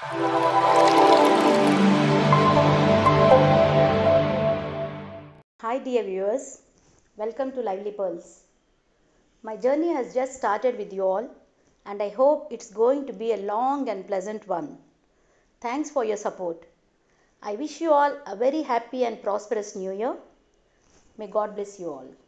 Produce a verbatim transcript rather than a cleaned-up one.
Hi dear viewers, welcome to Lively Pearls. My journey has just started with you all and I hope it's going to be a long and pleasant one. Thanks for your support. I wish you all a very happy and prosperous new year. May God bless you all.